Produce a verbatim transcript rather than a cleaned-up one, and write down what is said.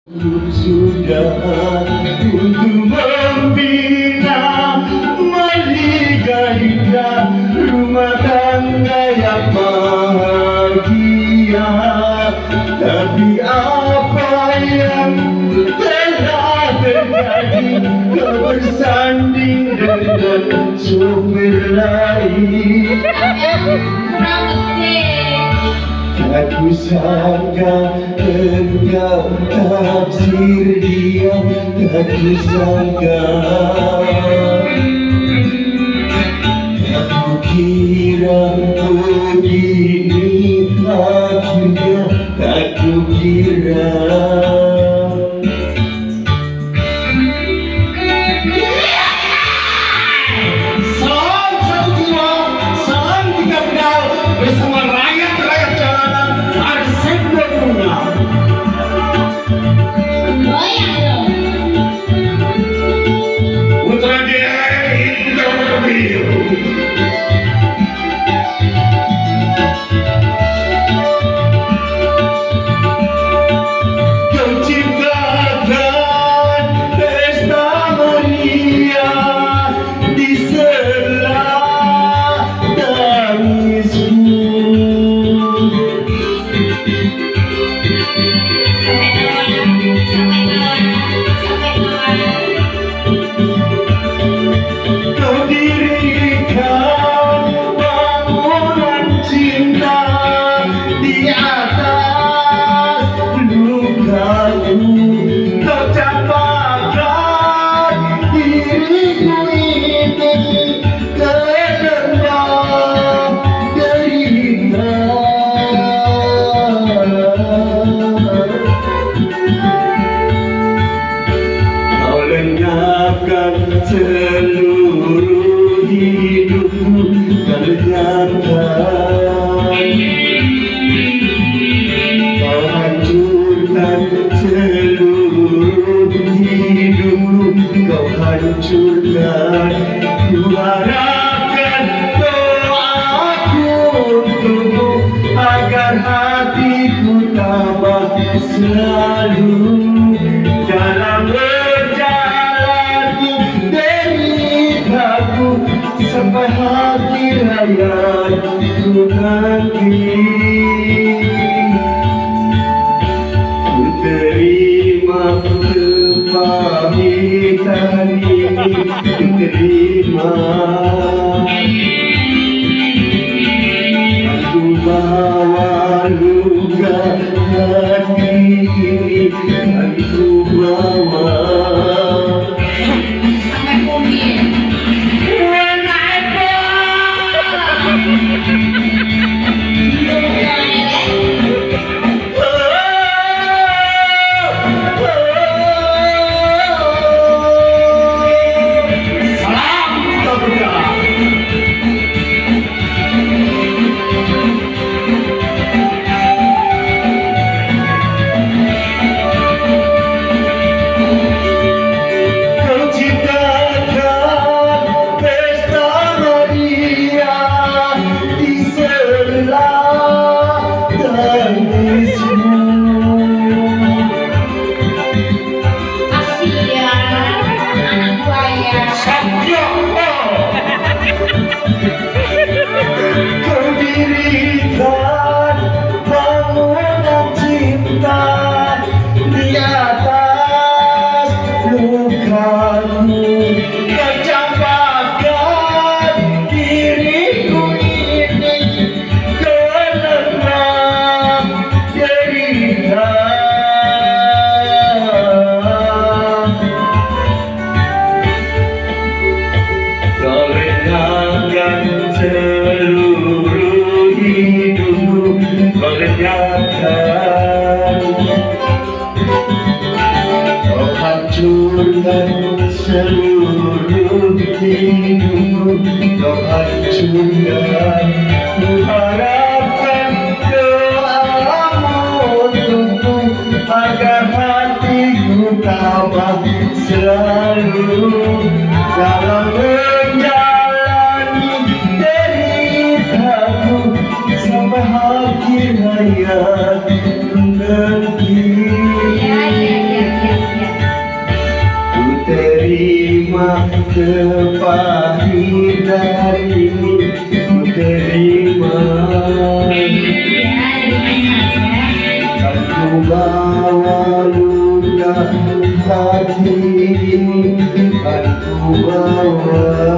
Sudah untuk membina meliga indah rumah tangga yang bahagia. Tapi apa yang telah terjadi, kau bersanding dengan sopir lain. Aku sangka engkau taksir dia, aku sangka. Aku kira begini akhirnya, aku kira. Salam satu jiwa, salam tiga pedal bersama rakyat-rakyat jalanan. Goyang dong. Putra dia interview. Kau ciptakan pesta meriah di sela tangismu. Kau dirikan bangunan cinta di atas lukaku. Kau campakkan diriku ini ke dalam derita. Kau lenyapkan seluruh hidupku, kau lenyapkan. Kau hancurkan seluruh hidupku, kau hancurkan. Ku harapkan doaku untukmu agar hatiku tambah selalu dalam berjalan deritaku sampai akhir hayatku nanti. Ku terima kepahitan ini, ku terima. Aku bawa luka hati ini, aku bawa. Sampai mungkin. Seluruh hidupku kau lenyapkan. Kau hancurkan seluruh hidupku, kau hancurkan. Ku harapkan doamu untukku agar hatiku tambah selalu dalam menjalani deritaku sampai akhir hayatku nanti. Ya, ya, ya. kepahitan ini ku terima. Kan ku bawa luka hati ini, kan ku bawa